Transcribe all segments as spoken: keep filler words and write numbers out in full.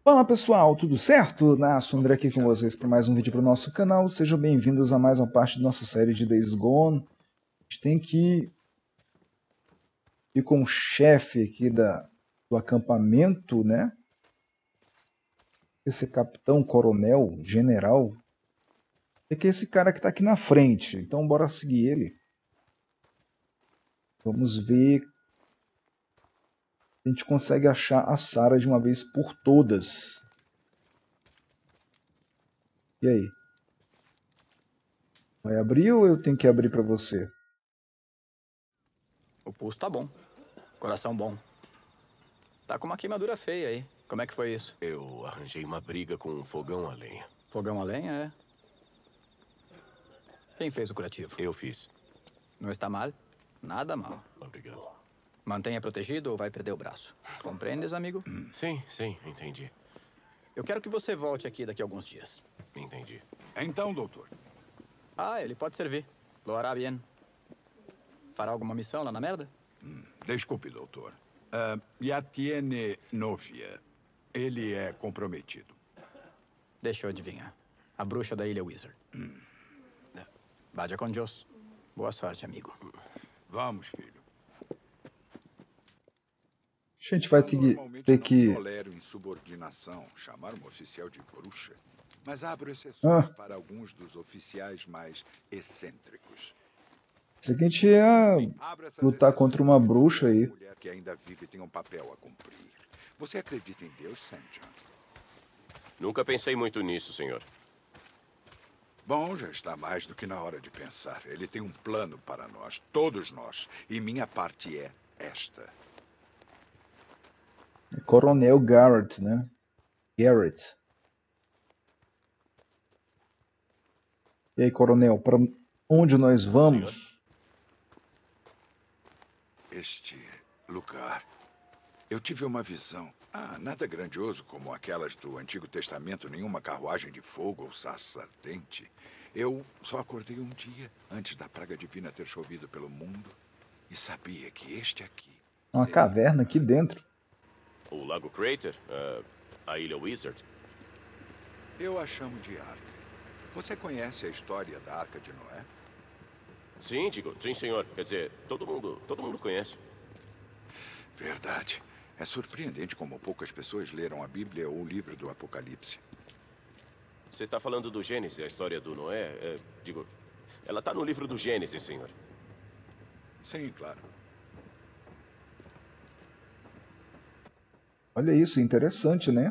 Fala pessoal, tudo certo? Nasso André aqui com vocês para mais um vídeo para o nosso canal. Sejam bem-vindos a mais uma parte da nossa série de Days Gone. A gente tem que ir com o chefe aqui da, do acampamento, né? Esse capitão, coronel, general. É que esse cara que está aqui na frente. Então bora seguir ele. Vamos ver se a gente consegue achar a Sarah de uma vez por todas. E aí? Vai abrir ou eu tenho que abrir para você? O pulso tá bom. Coração bom. Tá com uma queimadura feia aí. Como é que foi isso? Eu arranjei uma briga com um fogão a lenha. Fogão a lenha, é? Quem fez o curativo? Eu fiz. Não está mal? Nada mal. Obrigado. Mantenha protegido ou vai perder o braço. Compreendes, amigo? Sim, sim, entendi. Eu quero que você volte aqui daqui a alguns dias. Entendi. Então, doutor. Ah, ele pode servir. Lo hará bien. Fará alguma missão lá na merda? Hum, desculpe, doutor. Uh, ya tiene novia. Ele é comprometido. Deixa eu adivinhar. A bruxa da ilha Wizard. Hum. Vaya con Dios. Boa sorte, amigo. Vamos, filho. A gente vai ter que... Ter que... Não tolero insubordinação, chamar um oficial de bruxa. Mas abro exceções Ah. para alguns dos oficiais mais excêntricos. Isso aqui a gente ia Abra essas lutar exceções contra uma para bruxa aí. uma mulher que ainda vive e tem um papel a cumprir. Você acredita em Deus, Saint John? Nunca pensei muito nisso, senhor. Bom, já está mais do que na hora de pensar. Ele tem um plano para nós, todos nós. E minha parte é esta. Coronel Garrett, né? Garrett. E aí, coronel, para onde nós vamos? Este lugar. Eu tive uma visão. Ah, nada grandioso como aquelas do Antigo Testamento, nenhuma carruagem de fogo ou sarça ardente. Eu só acordei um dia antes da praga divina ter chovido pelo mundo e sabia que este aqui... Uma caverna aqui dentro. O Lago Crater? Uh, a Ilha Wizard? Eu a chamo de Arca. Você conhece a história da Arca de Noé? Sim, digo, sim, senhor. Quer dizer, todo mundo, todo mundo conhece. Verdade. É surpreendente como poucas pessoas leram a Bíblia ou o livro do Apocalipse. Você está falando do Gênesis, a história do Noé? É, digo, ela está no livro do Gênesis, senhor. Sim, claro. Olha isso, interessante, né?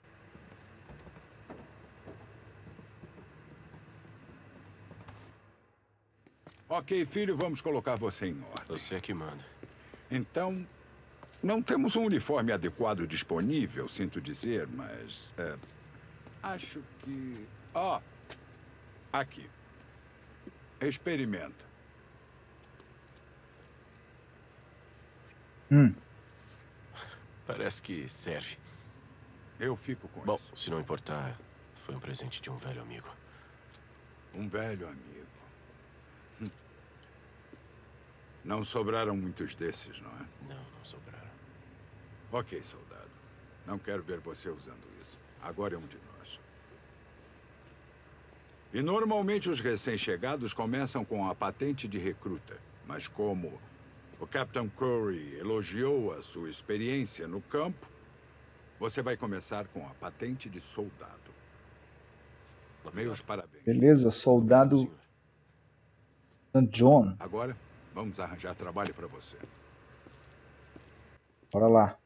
Ok, filho, vamos colocar você em ordem. Você é que manda. Então, não temos um uniforme adequado disponível, sinto dizer, mas... É, acho que... Ó, aqui. Experimenta. Hum. Parece que serve. Eu fico com Bom, isso. se não importar, foi um presente de um velho amigo. Um velho amigo. Hum. Não sobraram muitos desses, não é? Não, não sobraram. Ok, soldado. Não quero ver você usando isso. Agora é um de nós. E normalmente os recém-chegados começam com a patente de recruta. Mas como o Capitão Curry elogiou a sua experiência no campo, você vai começar com a patente de soldado. Meus parabéns. Beleza, soldado Saint John. Agora, vamos arranjar trabalho para você. Bora lá.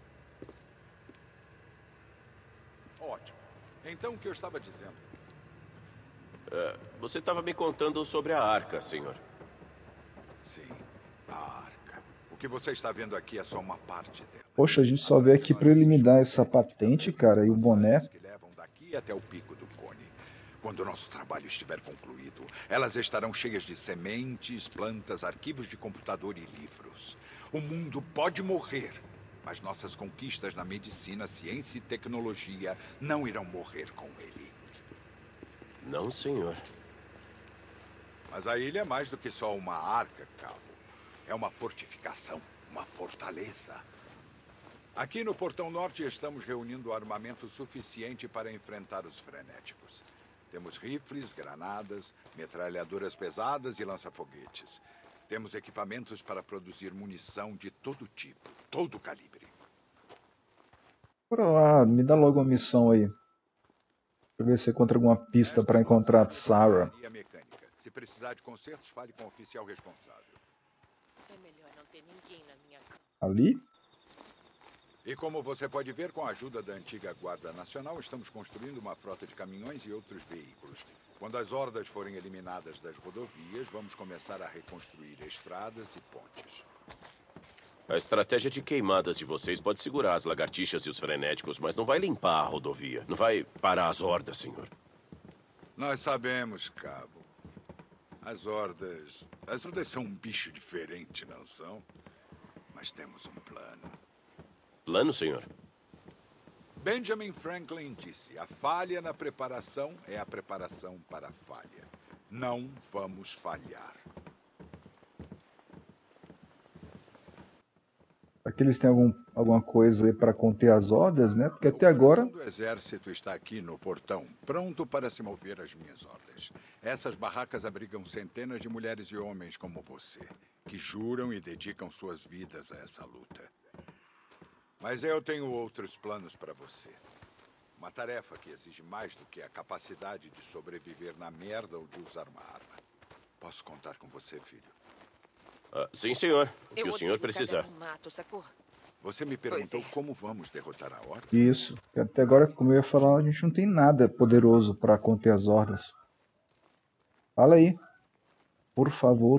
Ótimo. Então, o que eu estava dizendo? Uh, você estava me contando sobre a arca, senhor. Sim, a Arca. O que você está vendo aqui é só uma parte dela. Poxa, a gente só veio aqui para ele me dar essa patente, cara, e o boné. Que levam daqui até o pico do cone. Quando o nosso trabalho estiver concluído, elas estarão cheias de sementes, plantas, arquivos de computador e livros. O mundo pode morrer, mas nossas conquistas na medicina, ciência e tecnologia não irão morrer com ele. Não, senhor. Mas a ilha é mais do que só uma arca, Cabo. É uma fortificação, uma fortaleza. Aqui no Portão Norte estamos reunindo armamento suficiente para enfrentar os frenéticos. Temos rifles, granadas, metralhadoras pesadas e lança-foguetes. Temos equipamentos para produzir munição de todo tipo, todo calibre. Bora lá, me dá logo uma missão aí. Pra ver se encontra alguma pista para encontrar Sarah. Mecânica. Se precisar de consertos, fale com o oficial responsável. É melhor não ter ninguém na minha cama. Ali? E como você pode ver, com a ajuda da antiga Guarda Nacional, estamos construindo uma frota de caminhões e outros veículos. Quando as hordas forem eliminadas das rodovias, vamos começar a reconstruir estradas e pontes. A estratégia de queimadas de vocês pode segurar as lagartixas e os frenéticos, mas não vai limpar a rodovia. Não vai parar as hordas, senhor. Nós sabemos, Cabo. As hordas... As hordas são um bicho diferente, não são? Mas temos um plano. Plano, senhor? Benjamin Franklin disse: a falha na preparação é a preparação para a falha. Não vamos falhar. Aqui eles têm algum, alguma coisa aí para conter as hordas, né? Porque até agora... O do exército está aqui no portão, pronto para se mover às minhas ordens. Essas barracas abrigam centenas de mulheres e homens como você, que juram e dedicam suas vidas a essa luta. Mas eu tenho outros planos para você. Uma tarefa que exige mais do que a capacidade de sobreviver na merda ou de usar uma arma. Posso contar com você, filho? Ah, sim, senhor. O que Eu o senhor odeio precisar. cagar no mato, sacou? Você me perguntou Pois é. como vamos derrotar a Horda? Isso. Porque até agora, como eu ia falar, a gente não tem nada poderoso para conter as hordas. Fala aí. Por favor.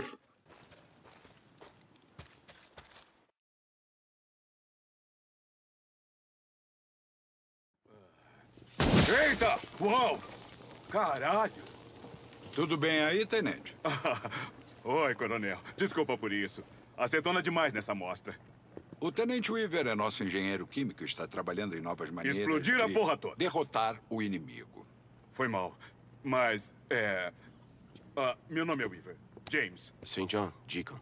Eita! Uau! Caralho! Tudo bem aí, tenente? Oi, coronel. Desculpa por isso. Acetona demais nessa amostra. O tenente Weaver é nosso engenheiro químico e está trabalhando em novas maneiras Explodir a de porra toda. derrotar o inimigo. Foi mal. Mas, é... ah, meu nome é Weaver. James. Saint John, Deacon.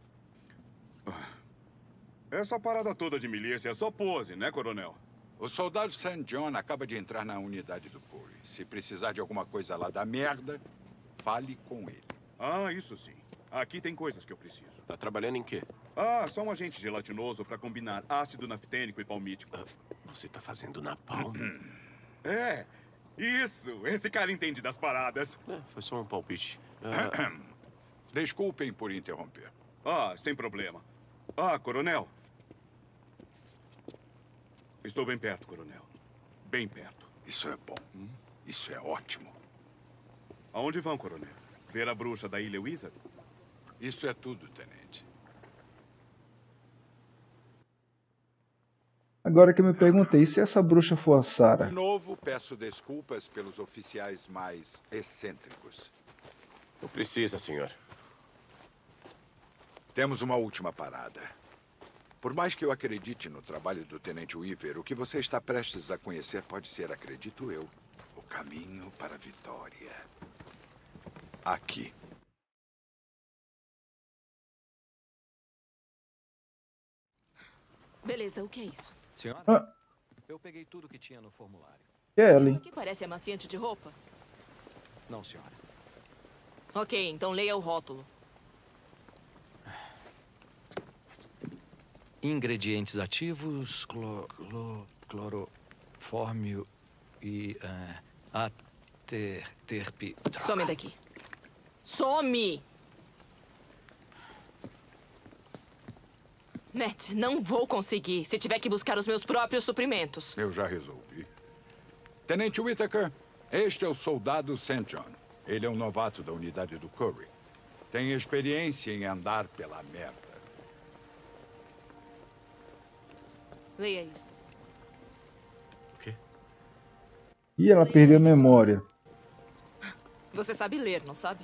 Essa parada toda de milícia é só pose, né, coronel? O soldado Saint John acaba de entrar na unidade do Corey. Se precisar de alguma coisa lá da merda, fale com ele. Ah, isso sim. Aqui tem coisas que eu preciso. Tá trabalhando em quê? Ah, só um agente gelatinoso para combinar ácido naftênico e palmítico. Ah, você tá fazendo napalm? É, isso. Esse cara entende das paradas. É, foi só um palpite. Ah, Desculpem por interromper. Ah, sem problema. Ah, coronel. Estou bem perto, coronel. Bem perto. Isso é bom. Isso é ótimo. Aonde vão, coronel? Ver a bruxa da Ilha Wizard? Isso é tudo, tenente. Agora que eu me perguntei, se essa bruxa for a Sarah? De novo, peço desculpas pelos oficiais mais excêntricos. não precisa, senhor. Temos uma última parada. Por mais que eu acredite no trabalho do tenente Weaver, o que você está prestes a conhecer pode ser, acredito eu, o caminho para a vitória. Aqui. Beleza, o que é isso? Senhora, Ah, eu peguei tudo que tinha no formulário. Kelly. Isso aqui parece amaciante de roupa. Não, senhora. Ok, então leia o rótulo. Ingredientes ativos, clo, clo, clorofórmio e uh, ater, terpi... Some daqui. Some! Matt, não vou conseguir se tiver que buscar os meus próprios suprimentos. Eu já resolvi. Tenente Whittaker, este é o soldado Saint John. Ele é um novato da unidade do Corey. Tem experiência em andar pela merda. Leia isto. O quê? E ela perdeu a memória. Você sabe ler, não sabe?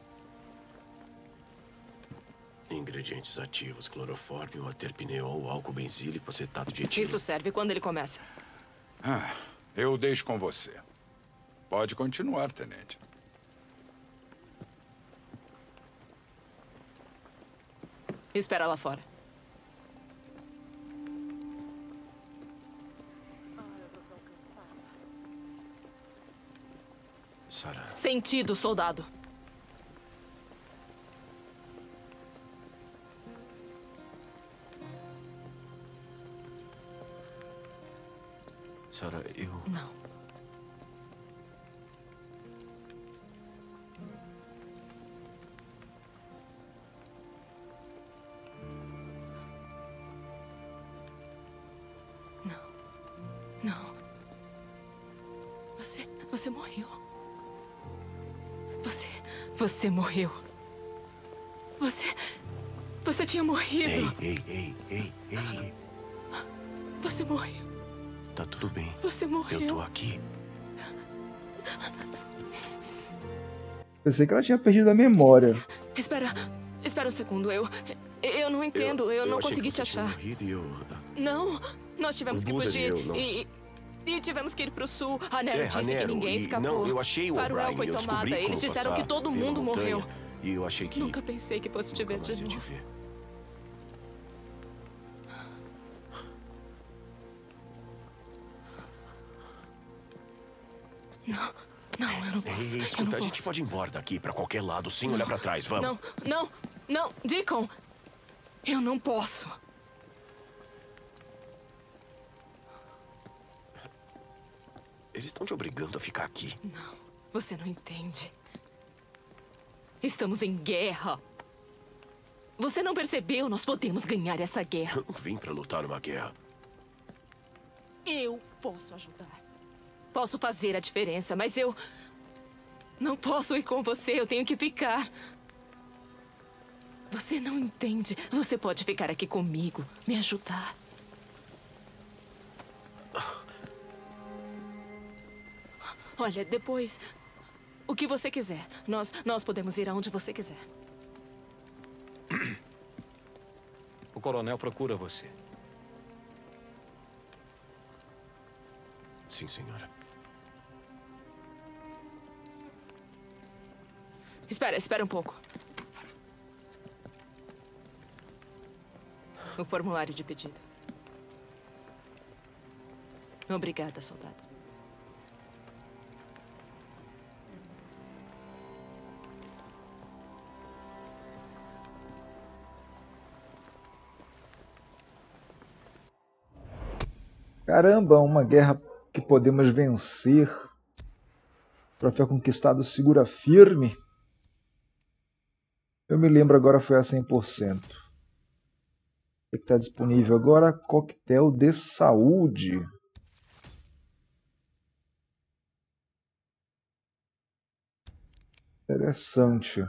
Ingredientes ativos, clorofórmio, aterpineol, álcool benzílico, acetato de etilo. Isso serve quando ele começa. Ah, eu deixo com você. Pode continuar, tenente. Espera lá fora. sentido, soldado. Sarah, eu... Não. Não. Não. Você... Você morreu. Você... Você morreu. Você... Você tinha morrido. Ei, ei, ei, ei, ei. Você morreu. Tá tudo bem. Você morreu. Eu tô aqui. Pensei que ela tinha perdido a memória. Espera, espera um segundo. Eu, eu não entendo. Eu, eu não achei consegui que te você tinha achar. morrido e eu... Não, nós tivemos O que Boozer e fugir eu, nós- e, e tivemos que ir pro sul. A Nero É, disse a Nero, que ninguém e- escapou. não, eu achei o Faruel O'Brien, foi eu descobri tomada. como Eles disseram passar que todo pela mundo montanha, morreu. E eu achei que... Nunca pensei que fosse te nunca ver mais de ia te novo. ver. Não, não, eu não posso. Ei, eu escuta, não a gente posso. pode ir embora daqui pra qualquer lado sem olhar pra trás, vamos. Não, não, não, Deacon. Eu não posso. Eles estão te obrigando a ficar aqui. Não, você não entende. Estamos em guerra. Você não percebeu? Nós podemos ganhar essa guerra. Eu não vim pra lutar numa guerra. Eu posso ajudar. Posso fazer a diferença, mas eu... não posso ir com você. Eu tenho que ficar. Você não entende. Você pode ficar aqui comigo, me ajudar. Olha, depois... o que você quiser. Nós, nós podemos ir aonde você quiser. O coronel procura você. Sim, senhora. Espera, espera um pouco. O formulário de pedido. Obrigada, soldado. Caramba, uma guerra que podemos vencer. Troféu conquistado segura firme. Eu me lembro agora foi a cem por cento. O que está disponível agora? Coquetel de saúde. Interessante.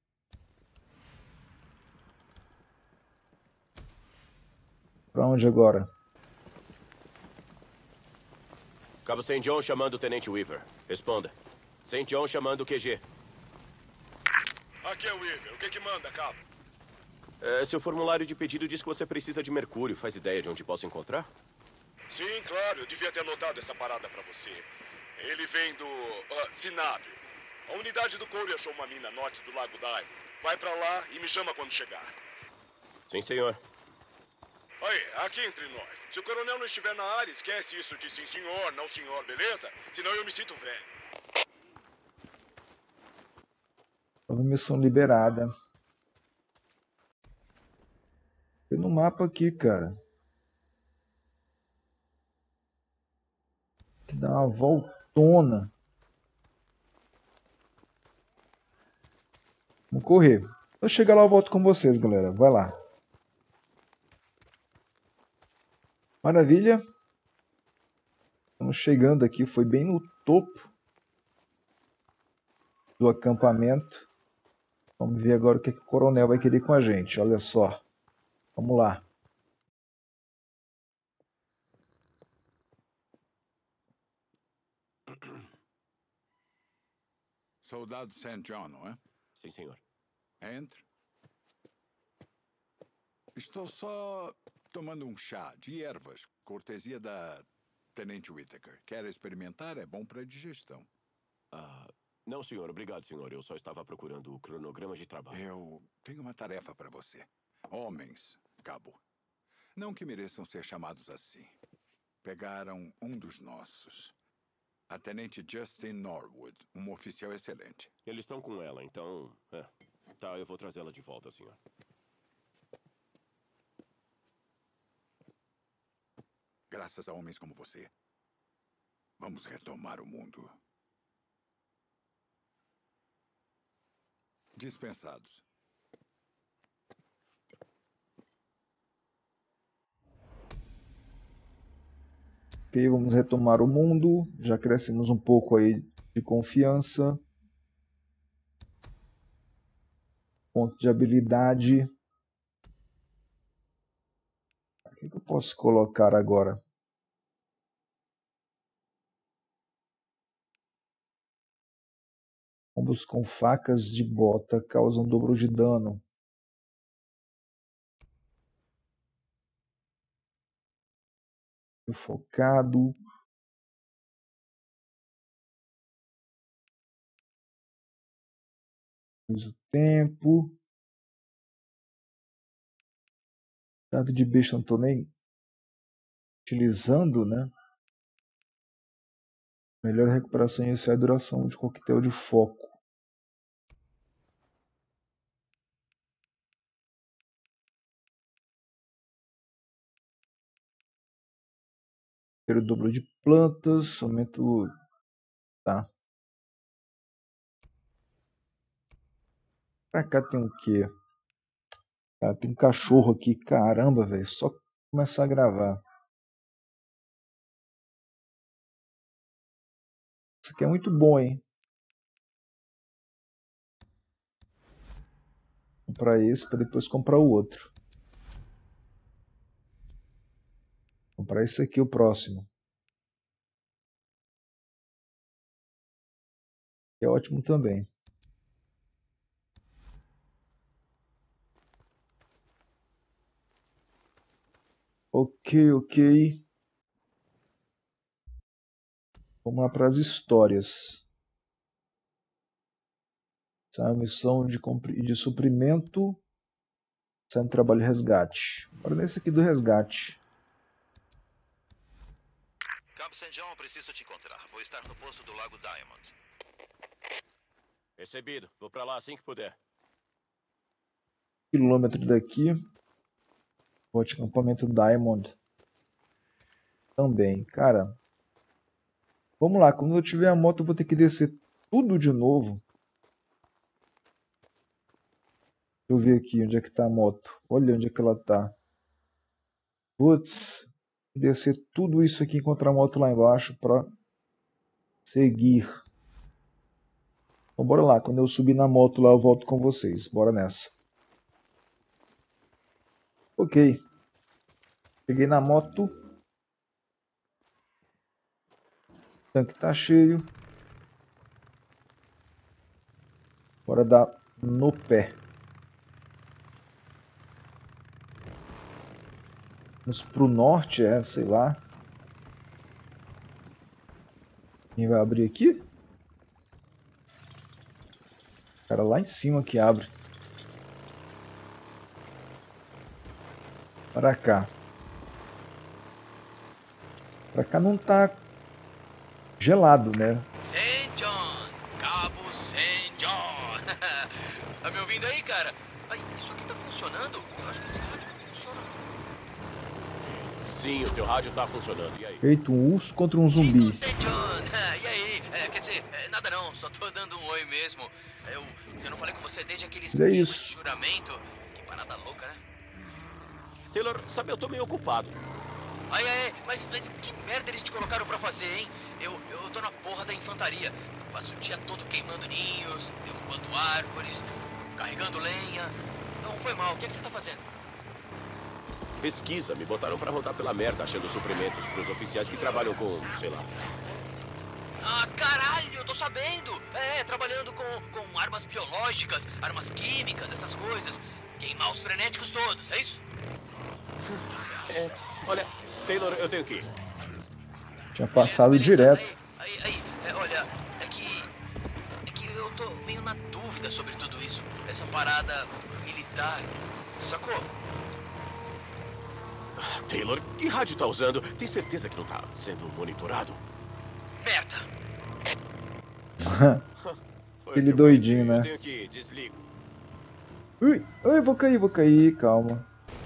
Para onde agora? Cabo Saint John chamando o Tenente Weaver. Responda. Saint John chamando o Q G. Aqui é o Weaver. O que que manda, cabo? É, seu formulário de pedido diz que você precisa de mercúrio. Faz ideia de onde posso encontrar? Sim, claro. Eu devia ter anotado essa parada pra você. Ele vem do... Uh, Sinab. A unidade do Corey achou uma mina norte do Lago Diamond. Vai pra lá e me chama quando chegar. Sim, senhor. Aí, aqui entre nós. Se o coronel não estiver na área, esquece isso de sim senhor, não senhor, beleza? Senão eu me sinto velho. Nova missão liberada. Tem no mapa aqui, cara. Que dá uma voltona. Vamos correr. Eu chegar lá, eu volto com vocês, galera. Vai lá. Maravilha. Estamos chegando aqui. Foi bem no topo do acampamento. Vamos ver agora o que, que o coronel vai querer com a gente. Olha só. Vamos lá. Soldado Saint John, não é? Sim, senhor. Entre. Estou só tomando um chá de ervas, cortesia da Tenente Whittaker. Quer experimentar? É bom para digestão. Ah, não, senhor. Obrigado, senhor. Eu só estava procurando o cronograma de trabalho. Eu tenho uma tarefa para você. Homens, cabo. Não que mereçam ser chamados assim. Pegaram um dos nossos. A Tenente Justin Norwood, um oficial excelente. Eles estão com ela, então... É. Tá, eu vou trazê-la de volta, senhor. Graças a homens como você, vamos retomar o mundo. Dispensados. Ok, vamos retomar o mundo. Já crescemos um pouco aí de confiança. Ponto de habilidade. O que, que eu posso colocar agora? Combos com facas de bota causam dobro de dano. Focado. Uso tempo. Dado de besta não estou nem utilizando, né? Melhor recuperação inicial e duração de coquetel de foco. O dobro de plantas, aumento. Tá. Pra cá tem o quê? Cara, tem um cachorro aqui. Caramba, velho. Só começar a gravar. Isso aqui é muito bom, hein? Comprar esse para depois comprar o outro. Comprar esse aqui, o próximo. Que é ótimo também. Ok, ok. Vamos lá para as histórias. Essa é uma missão de, de suprimento. Saindo trabalho de resgate. Bora nesse aqui do resgate. Camp Saint John, preciso te encontrar. Vou estar no posto do Lago Diamond. Recebido. Vou pra lá assim que puder. Quilômetro daqui. Vote acampamento Diamond. Também, cara. Vamos lá, quando eu tiver a moto eu vou ter que descer tudo de novo. Deixa eu ver aqui onde é que tá a moto. Olha onde é que ela tá. Putz. Descer tudo isso aqui e encontrar a moto lá embaixo pra seguir. Então bora lá, quando eu subir na moto lá eu volto com vocês. Bora nessa. Ok. Peguei na moto. O tanque tá cheio. Bora dar no pé. Vamos pro norte, é, sei lá. Quem vai abrir aqui? O cara lá em cima que abre. Para cá. Pra cá não tá gelado, né? Saint John! Cabo Saint John! Tá me ouvindo aí, cara? Ai, isso aqui tá funcionando? Eu acho que esse rádio não funciona. Sim, o teu rádio tá funcionando. E aí? Feito um urso contra um zumbi. Saint John! E aí? É, quer dizer, é, nada não, só tô dando um oi mesmo. Eu, eu não falei com você desde aquele esquema de juramento. Que parada louca, né? Taylor, sabe, eu tô meio ocupado. Ai, ai, mas, mas que merda eles te colocaram pra fazer, hein? Eu, eu tô na porra da infantaria. Passo o dia todo queimando ninhos, derrubando árvores, carregando lenha. Não foi mal, o que é que você tá fazendo? Pesquisa, me botaram pra rodar pela merda achando suprimentos pros oficiais que trabalham com, sei lá. Ah, caralho, eu tô sabendo. É, trabalhando com, com armas biológicas, armas químicas, essas coisas. Queimar os frenéticos todos, é isso? É, olha, Taylor, eu tenho que ir. Tinha passado beleza, beleza. direto. Aí, aí, aí, é, olha, é que... É que eu tô meio na dúvida sobre tudo isso. Essa parada militar, sacou? Taylor, que rádio tá usando? Tem certeza que não tá sendo monitorado? Merda! Aquele doidinho, né? Eu tenho que ir, desligo. Ui, ui, vou cair, vou cair, calma.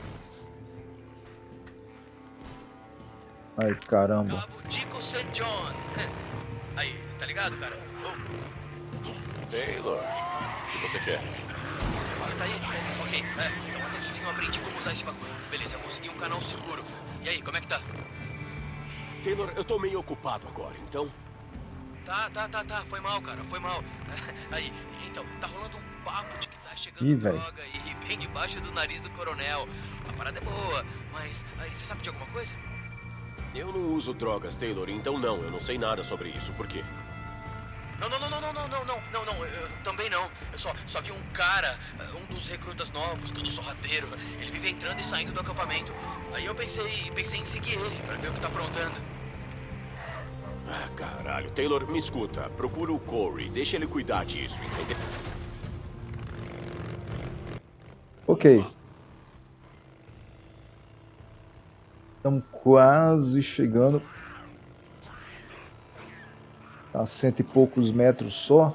Ai, caramba. Cabo Dico Saint John. Aí, tá ligado, cara? Oh, Taylor, o que você quer? você tá aí? Ok, é, então até que enfim eu aprendi como usar esse bagulho. Beleza, eu consegui um canal seguro. E aí, como é que tá? Taylor, eu tô meio ocupado agora, então... Tá, tá, tá, tá, foi mal, cara, foi mal. Aí, então, tá rolando um papo de que tá chegando Ih, droga e bem debaixo do nariz do coronel. A parada é boa, mas aí você sabe de alguma coisa? Eu não uso drogas, Taylor, então não, eu não sei nada sobre isso. Por quê? Não, não, não, não, não, não, não, não, não, não, eu também não. Eu só, só vi um cara, um dos recrutas novos, todo sorrateiro. Ele vive entrando e saindo do acampamento. Aí eu pensei, pensei em seguir ele pra ver o que tá aprontando. Ah, caralho. Taylor, me escuta. Procura o Corey. Deixa ele cuidar disso, entendeu? Ok. Estamos quase chegando. A cento e poucos metros só.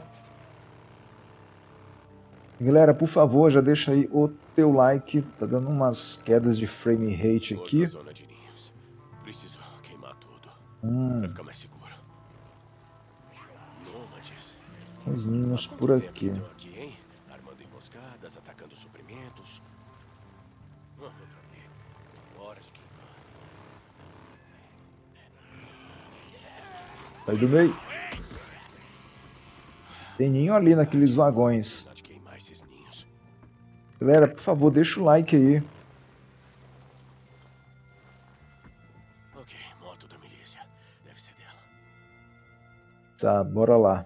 Galera, por favor, já deixa aí o teu like. Tá dando umas quedas de frame rate aqui. Outra zona de ninhos. Preciso queimar tudo. Hum. Pra ficar mais seguro. Nômades. Os ninhos por Quanto tempo aqui. estão aqui, hein? Armando emboscadas, atacando suprimentos. Ah, outra vez. Hora de queimar. Sai do meio. Tem ninho ali naqueles vagões. Hora de queimar esses ninhos. Galera, por favor, deixa o like aí. Ok, moto da milícia. Deve ser dela. Tá, bora lá.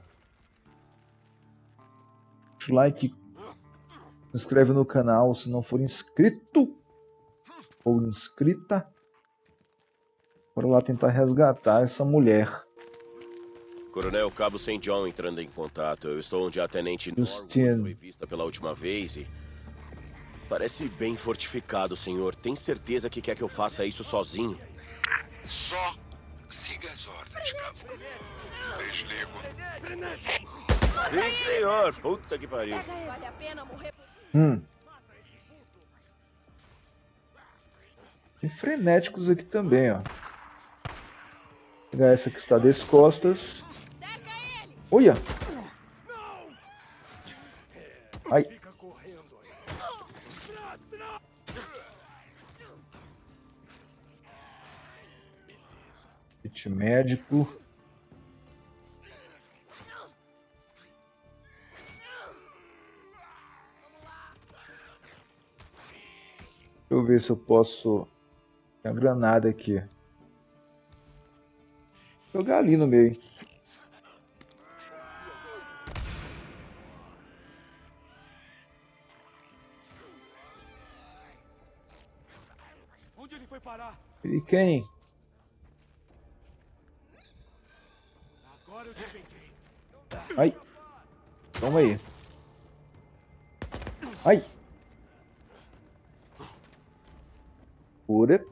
Deixa o like. Se inscreve no canal se não for inscrito. Ou inscrita. Bora lá tentar resgatar essa mulher. Coronel Cabo Saint John entrando em contato. Eu estou onde a Tenente Justin. Norwood foi vista pela última vez e... Parece bem fortificado, senhor. Tem certeza que quer que eu faça isso sozinho? Só siga as ordens, Cabo. Desligo. Sim, senhor. Puta que pariu. Hum. Tem frenéticos aqui também, ó. Vou pegar essa que está das costas. Olha! Ai. Kit médico. Deixa eu ver se eu posso... Tem uma granada aqui. Vou jogar ali no meio. Onde ele foi parar? E quem? Agora eu te peguei. Ai. Toma aí. Ai. Cura.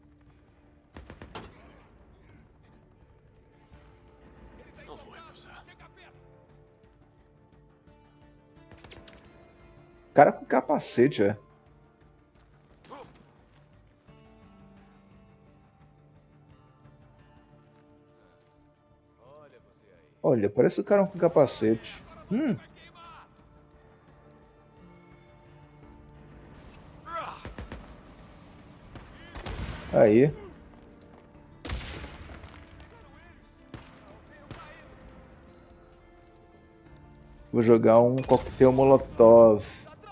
Não vou recusar. Cara com capacete, é. Olha, parece o cara com capacete. Hum. Aí. Vou jogar um coquetel molotov.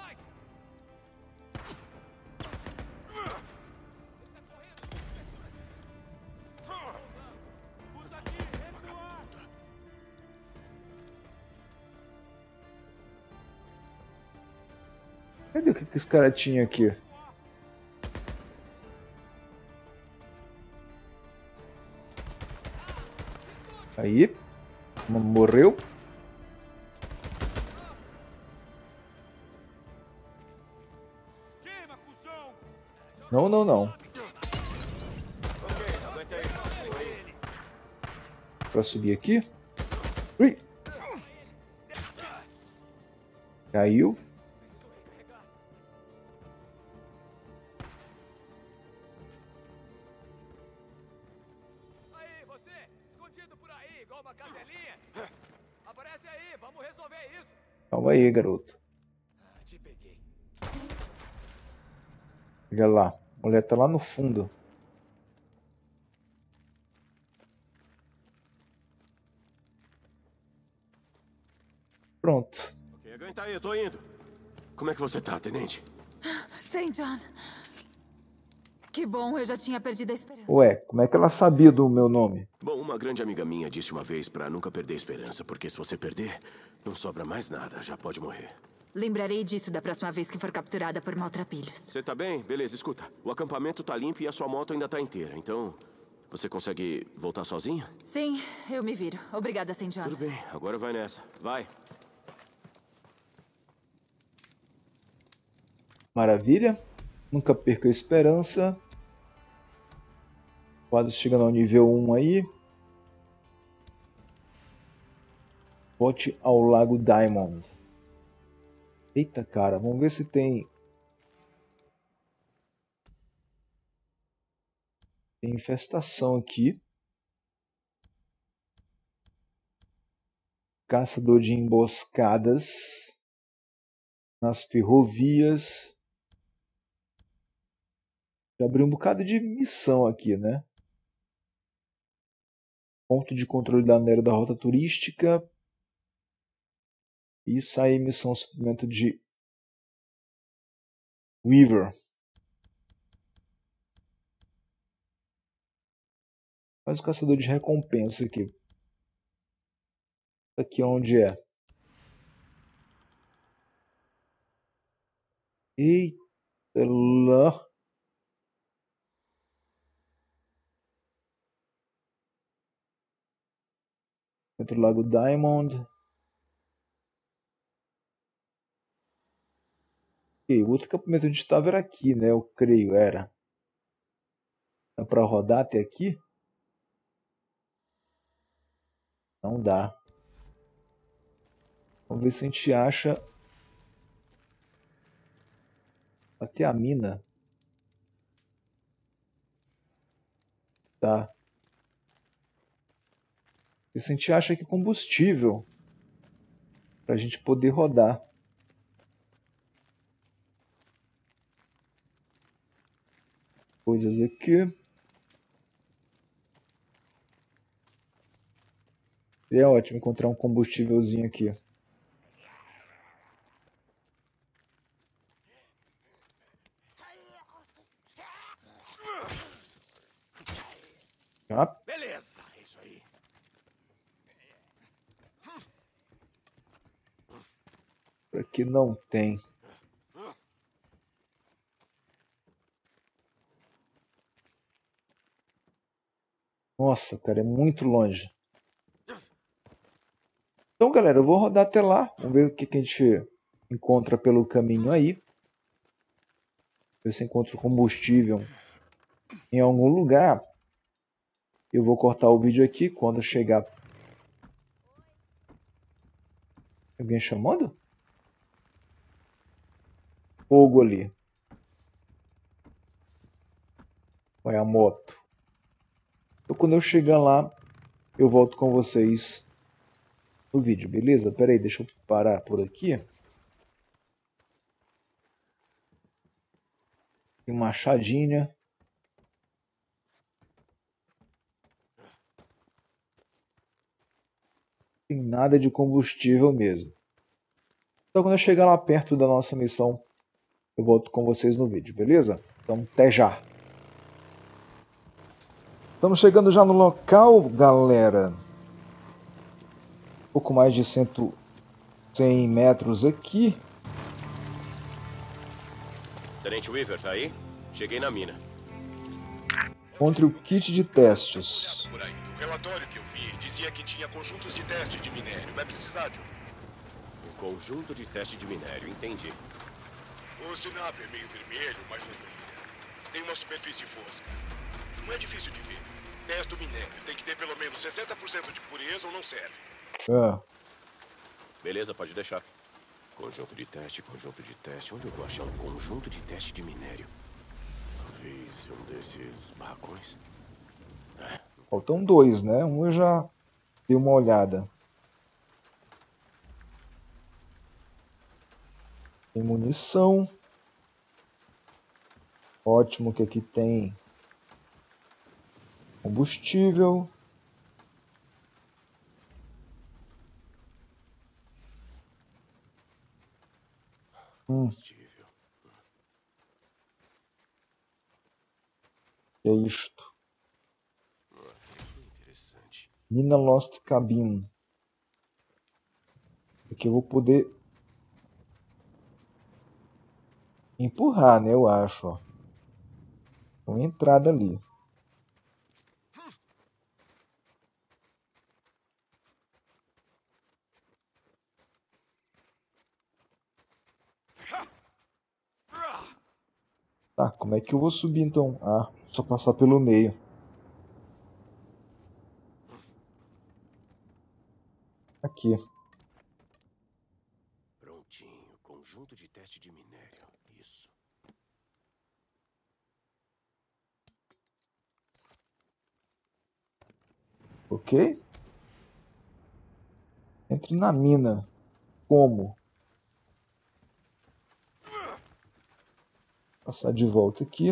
Cadê o que, que esse cara tinha aqui? Aí. Morreu. Não, não, não. Pra subir aqui. Ui. Caiu. Aí, você, escondido por aí, igual uma cadelinha. Aparece aí, vamos resolver isso. Calma aí, garoto. Ah, te peguei. Olha lá. A mulher tá lá no fundo. Pronto. Ok, aguenta aí, eu tô indo. Como é que você tá, tenente? Saint John. Que bom, eu já tinha perdido a esperança. Ué, como é que ela sabia do meu nome? Bom, uma grande amiga minha disse uma vez pra nunca perder a esperança, porque se você perder, não sobra mais nada, já pode morrer. Lembrarei disso da próxima vez que for capturada por maltrapilhos. Você tá bem? Beleza, escuta. O acampamento tá limpo e a sua moto ainda tá inteira, então... Você consegue voltar sozinha? Sim, eu me viro. Obrigada, Saint John. Tudo bem, agora vai nessa. Vai. Maravilha. Nunca perca a esperança. Quase chegando ao nível um aí. Volte ao Lago Diamond. Eita, cara. Vamos ver se tem... Tem infestação aqui. Caçador de emboscadas. Nas ferrovias. Já abriu um bocado de missão aqui, né? Ponto de controle da neve da rota turística. E sai missão suprimento de Weaver. Faz o caçador de recompensa aqui. Aqui onde é? Eita lá. Outro Lago Diamond. Ok, o outro acampamento onde estava era aqui, né? Eu creio, era. Dá pra rodar até aqui? Não dá. Vamos ver se a gente acha até a mina. Tá. E se a gente acha aqui combustível pra gente poder rodar. Coisas aqui. E é ótimo encontrar um combustívelzinho aqui. Ah. Beleza, é isso aí. Por aqui não tem. Nossa, cara, é muito longe. Então, galera, eu vou rodar até lá. Vamos ver o que, que a gente encontra pelo caminho aí. Ver se encontra combustível em algum lugar. Eu vou cortar o vídeo aqui quando chegar. Alguém chamando? Fogo ali. Olha a moto. Então quando eu chegar lá, eu volto com vocês no vídeo, beleza? Pera aí, deixa eu parar por aqui. Tem uma machadinha. Tem nada de combustível mesmo. Então quando eu chegar lá perto da nossa missão, eu volto com vocês no vídeo, beleza? Então até já! Estamos chegando já no local, galera. Um pouco mais de cem metros aqui. Tenente Weaver, tá aí? Cheguei na mina. Encontre o kit de testes. Por aí. O relatório que eu vi dizia que tinha conjuntos de teste de minério. Vai precisar de um. Um conjunto de teste de minério, entendi. O sinapre é meio vermelho, mas não brilha. Tem uma superfície fosca. Não é difícil de ver. Testa o minério. Tem que ter pelo menos sessenta por cento de pureza ou não serve. É. Beleza, pode deixar. Conjunto de teste, conjunto de teste. Onde eu vou achar um conjunto de teste de minério? Talvez um desses barracões. É. Faltam dois, né? Um eu já dei uma olhada. Tem munição. Ótimo que aqui tem combustível. Hum. Que é isto? Mina Lost Cabin. Aqui eu vou poder empurrar, né? Eu acho, ó. Uma entrada ali. Tá, como é que eu vou subir então? Ah, só passar pelo meio. Aqui. Prontinho. Conjunto de teste de minério. Isso. Ok? Entre na mina. Como? Passar de volta aqui.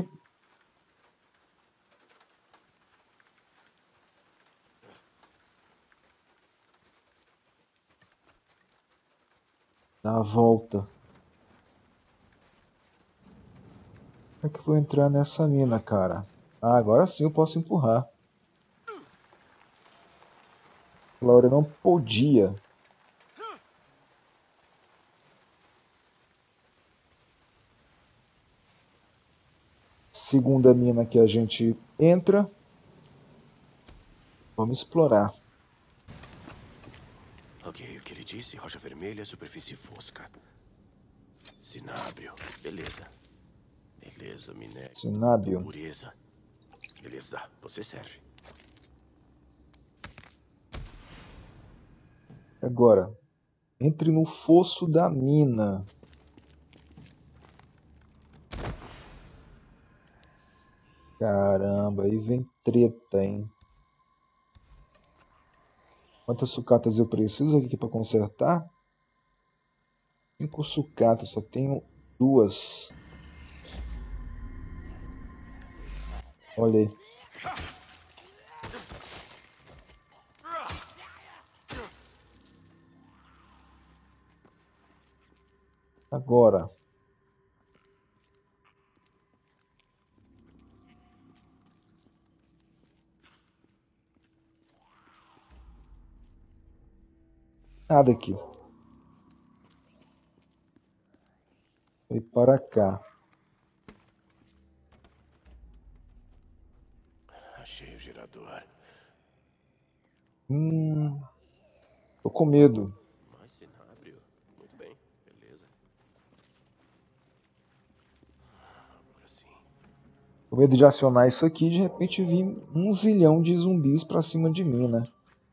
Dar a volta. Como é que eu vou entrar nessa mina, cara? Ah, agora sim eu posso empurrar. Laura não podia. Segunda mina que a gente entra. Vamos explorar. Ok, o que ele disse? Rocha vermelha, superfície fosca. Cinábrio. Beleza. Beleza, minério. Cinábio. Pureza. Beleza, você serve. Agora, entre no fosso da mina. Caramba, aí vem treta, hein? Quantas sucatas eu preciso aqui para consertar? Cinco sucatas, só tenho duas. Olha aí. Agora. Nada aqui. E para cá. Achei o gerador. Hum. Tô com medo. Mais cinábrio. Muito bem, beleza. Agora sim. Com medo de acionar isso aqui, de repente vir um zilhão de zumbis pra cima de mim, né?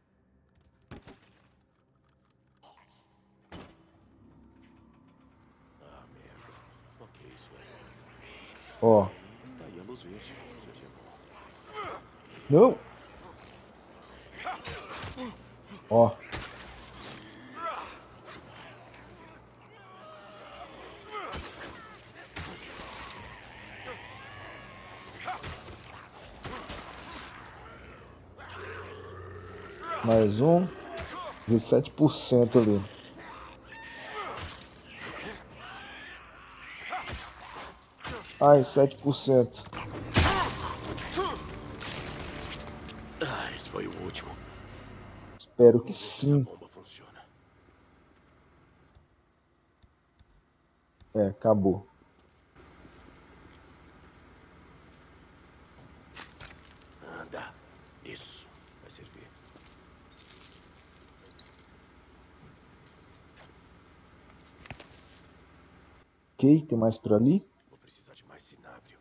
Ah, merda. Ok, isso aí. Ó. Tá aí a luz verde. Luz verde é bom. Não! Ó. Mais um. dezessete por cento ali. Ai, sete por cento. Ah, esse foi o último. Espero que sim. A bomba funciona. É, acabou. Anda. Isso. Vai servir. Ok, tem mais por ali? Vou precisar de mais cinábrio.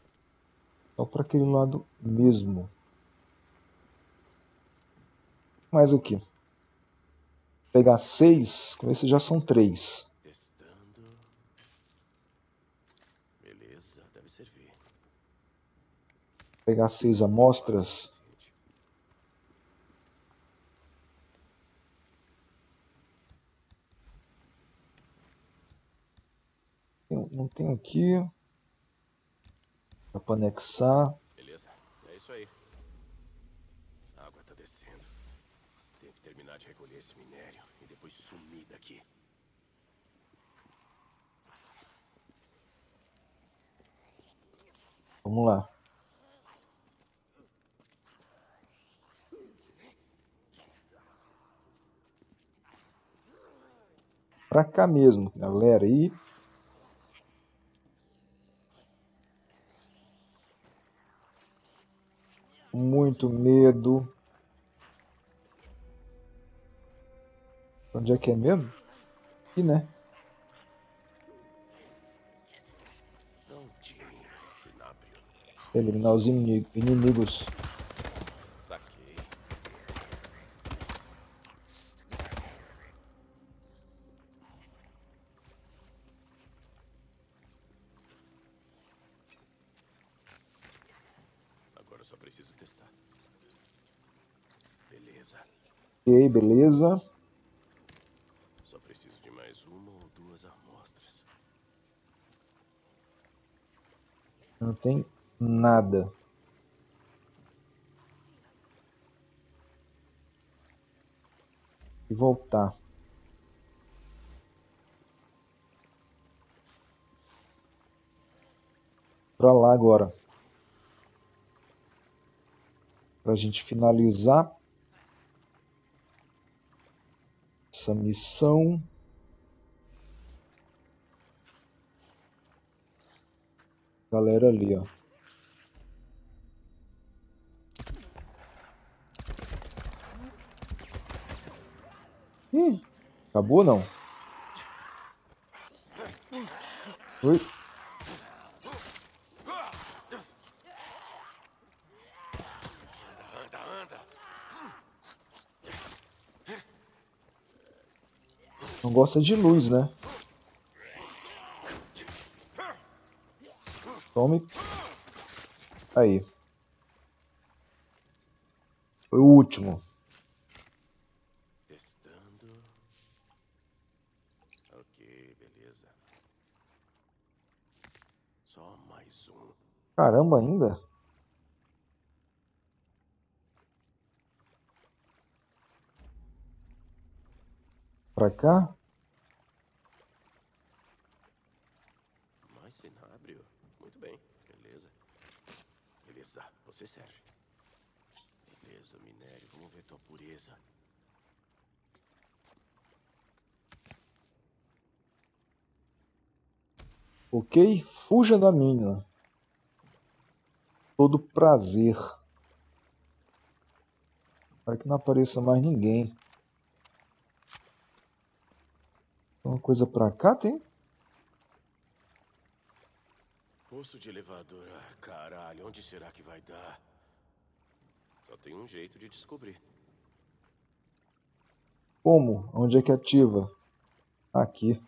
Só para aquele lado mesmo. mais aqui. Vou pegar seis, com esse já são três. Testando. Beleza, deve servir. Vou pegar seis amostras. Não tem aqui. Dá para anexar. Beleza, é isso aí. A água tá descendo. Tenho que terminar de recolher esse minério e depois sumir daqui. Vamos lá. Pra cá mesmo, galera. Aí. Muito medo. Onde é que é mesmo? Aqui, né? Eliminar os inimigos. Saquei. Agora eu só preciso testar. Beleza. Ok, beleza. Só preciso de mais uma ou duas amostras. Não tem nada. E voltar. Pra lá agora. Pra gente finalizar essa missão. Galera ali, ó. Ih, acabou não? Oi. Anda, anda. Não gosta de luz, né? Tome. Aí. Foi o último. Testando. Ok, beleza. Só mais um. Caramba, ainda? Pra cá? Mais cinábrio. Muito bem, beleza. Beleza, você serve. Beleza, minério, vamos ver tua pureza. Ok, fuja da mina. Todo prazer. Para que não apareça mais ninguém. Tem uma coisa pra cá, tem? Poço de elevador, ah, caralho, onde será que vai dar? Só tem um jeito de descobrir. Como? Onde é que ativa? Aqui.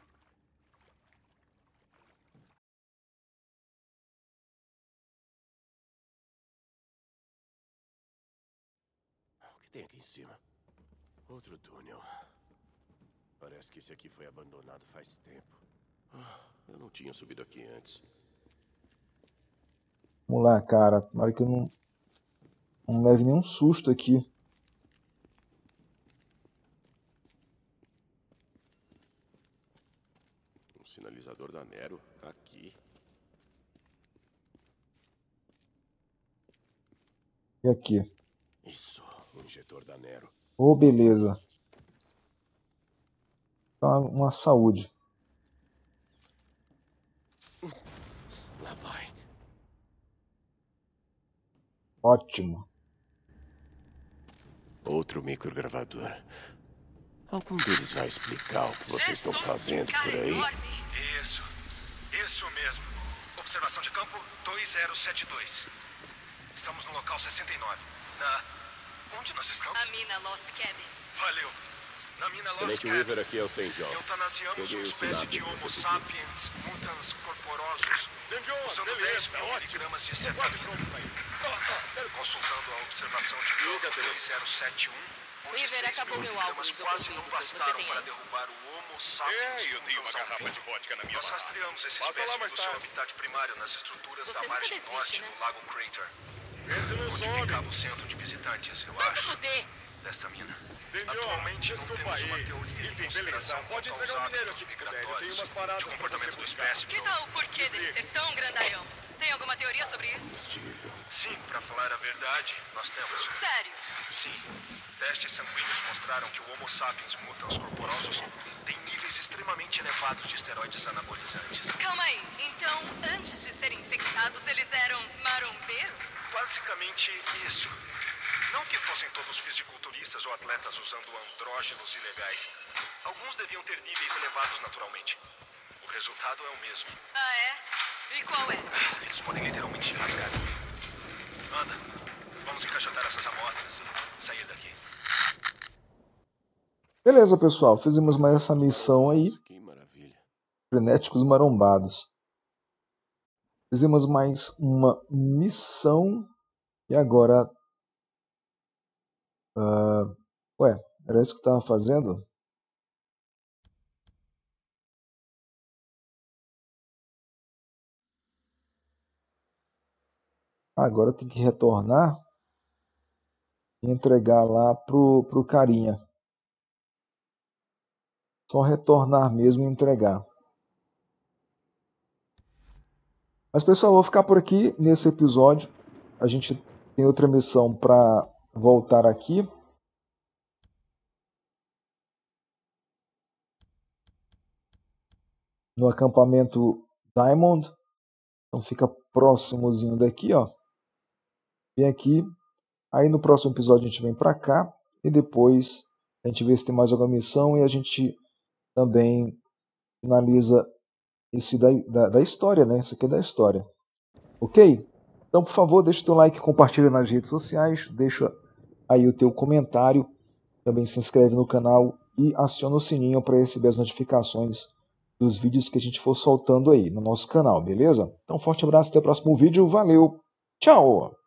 O que tem aqui em cima? Outro túnel. Parece que esse aqui foi abandonado faz tempo. Ah, eu não tinha subido aqui antes. Vamos lá, cara. Tomara que eu não, não leve nenhum susto aqui. Um sinalizador da Nero aqui. E aqui? Isso, o injetor da Nero. Ô, beleza. Tá uma saúde. Lá vai. Ótimo. Outro microgravador. Algum deles vai explicar o que vocês estão fazendo por aí? Isso. Isso mesmo. Observação de campo dois zero sete dois. Estamos no local sessenta e nove. Na Onde nós estamos? A mina Lost Cabin. Valeu. Na mina Lost Tenente Cabin. Weaver, aqui é o Saint John. Eutanasiamos Peguei uma o espécie sinal de que Homo você sapiens mutans corporosos, Saint John, usando beleza, dez mil ótimo. miligramas de Tô quase cetamina. pronto pra ir. Consultando a observação de campo dois zero sete um, onde Weaver, seis acabou mil meu miligramas álcool quase não isopropílico. Você bastaram tem para aí? derrubar o Homo sapiens É, eu tenho uma mutans ao garrafa pé. de vodka na minha Nós barraca. rastreamos esse Passa lá espécime mais no seu tarde. habitat primário nas estruturas Você da nunca margem desiste, norte né? do Lago Crater. Vê se não Onde some. ficava o centro de visitantes, eu Vai se acho, fuder! desta mina. Saint John, Atualmente não desculpa temos uma aí. teoria de Enfim, conspiração beleza. Pode quanto aos entregar o minério hábitos se puder. Eu tenho migratórios umas paradas de pra comportamento você do buscar. espécime. Que tal o porquê dele ser tão grandalhão? Tem alguma teoria sobre isso? Sim, pra falar a verdade, nós temos. Sério? Sim. Testes sanguíneos mostraram que o Homo sapiens mutans corporosos tem níveis extremamente elevados de esteroides anabolizantes. Calma aí. Então, antes de serem infectados, eles eram marombeiros? Basicamente isso. Não que fossem todos fisiculturistas ou atletas usando andrógenos ilegais. Alguns deviam ter níveis elevados naturalmente. O resultado é o mesmo. Ah, é? E qual é? Eles podem literalmente rasgar o meio. Anda, vamos encaixotar essas amostras e sair daqui. Beleza, pessoal. Fizemos mais essa missão aí. Que maravilha. Frenéticos marombados. Fizemos mais uma missão. E agora... Uh, ué, era isso que eu estava fazendo? Agora tem que retornar e entregar lá pro, pro carinha. Só retornar mesmo e entregar. Mas pessoal, eu vou ficar por aqui nesse episódio. A gente tem outra missão para voltar aqui. No acampamento Diamond. Então fica próximozinho daqui, ó. Vem aqui. Aí no próximo episódio a gente vem para cá. E depois a gente vê se tem mais alguma missão. E a gente também finaliza esse da, da, da história, né? Isso aqui é da história. Ok? Então, por favor, deixa o teu like, compartilha nas redes sociais. Deixa aí o teu comentário. Também se inscreve no canal. E aciona o sininho para receber as notificações dos vídeos que a gente for soltando aí no nosso canal, beleza? Então, forte abraço, até o próximo vídeo. Valeu! Tchau!